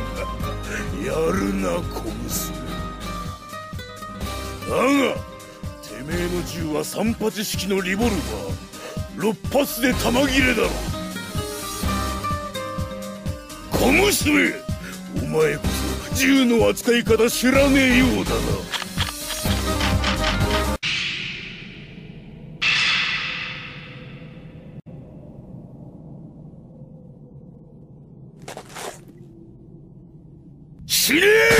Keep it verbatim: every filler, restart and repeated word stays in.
やるな小娘。だがてめえの銃は三発式のリボルバー、六発で弾切れだろ。小娘、お前こそ銃の扱い方知らねえようだな。死ねえ！